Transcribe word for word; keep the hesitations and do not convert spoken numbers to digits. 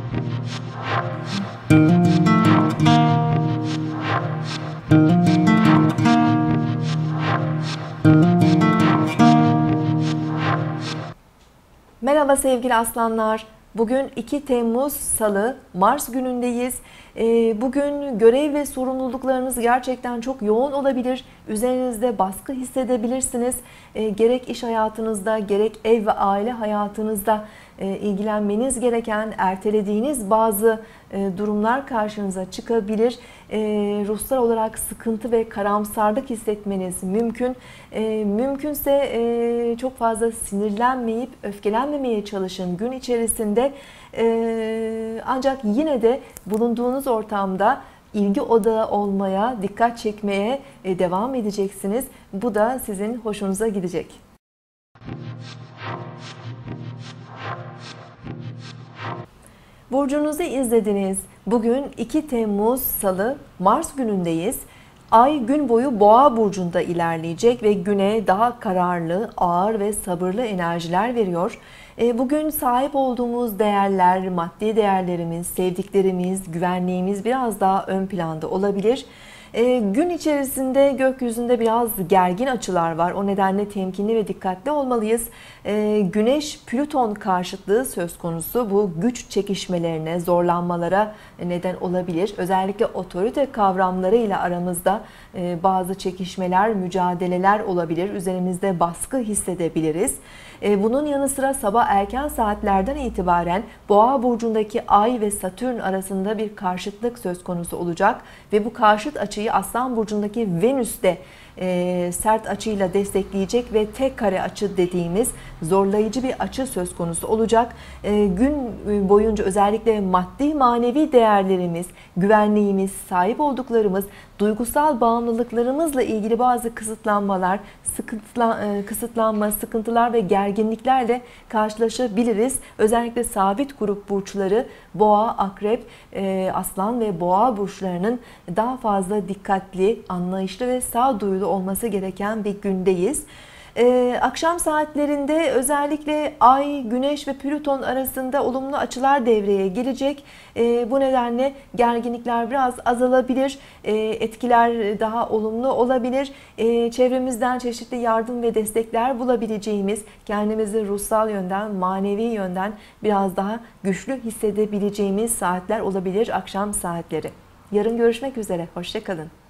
Merhaba sevgili aslanlar. Bugün iki Temmuz Salı, Mars günündeyiz. Bugün görev ve sorumluluklarınız gerçekten çok yoğun olabilir. Üzerinizde baskı hissedebilirsiniz. Gerek iş hayatınızda, gerek ev ve aile hayatınızda ilgilenmeniz gereken, ertelediğiniz bazı durumlar karşınıza çıkabilir. Ruhsal olarak sıkıntı ve karamsarlık hissetmeniz mümkün. Mümkünse çok fazla sinirlenmeyip öfkelenmemeye çalışın gün içerisinde. Ancak yine de bulunduğunuz ortamda ilgi odağı olmaya, dikkat çekmeye devam edeceksiniz. Bu da sizin hoşunuza gidecek. Burcunuzu izlediniz. Bugün iki Temmuz Salı, Mars günündeyiz. Ay gün boyu Boğa burcunda ilerleyecek ve güne daha kararlı, ağır ve sabırlı enerjiler veriyor. Bugün sahip olduğumuz değerler, maddi değerlerimiz, sevdiklerimiz, güvenliğimiz biraz daha ön planda olabilir. Gün içerisinde gökyüzünde biraz gergin açılar var. O nedenle temkinli ve dikkatli olmalıyız. Güneş-Plüton karşıtlığı söz konusu. Bu güç çekişmelerine, zorlanmalara neden olabilir. Özellikle otorite kavramlarıyla aramızda bazı çekişmeler, mücadeleler olabilir. Üzerimizde baskı hissedebiliriz. Bunun yanı sıra sabah erken saatlerden itibaren Boğa burcundaki Ay ve Satürn arasında bir karşıtlık söz konusu olacak ve bu karşıt açıyı Aslan burcundaki Venüs de e, sert açıyla destekleyecek ve tek kare açı dediğimiz zorlayıcı bir açı söz konusu olacak. E, gün boyunca özellikle maddi manevi değerlerimiz, güvenliğimiz, sahip olduklarımız, duygusal bağımlılıklarımızla ilgili bazı kısıtlanmalar, sıkıntıla, e, kısıtlanma, sıkıntılar ve gerginliklerle karşılaşabiliriz. Özellikle sabit grup burçları Boğa, Akrep, e, Aslan ve Boğa burçlarının daha fazla dikkatli, anlayışlı ve sağduyulu olması gereken bir gündeyiz. Ee, akşam saatlerinde özellikle Ay, Güneş ve Plüton arasında olumlu açılar devreye gelecek. Ee, bu nedenle gerginlikler biraz azalabilir, ee, etkiler daha olumlu olabilir. Ee, çevremizden çeşitli yardım ve destekler bulabileceğimiz, kendimizi ruhsal yönden, manevi yönden biraz daha güçlü hissedebileceğimiz saatler olabilir akşam saatleri. Yarın görüşmek üzere, hoşça kalın.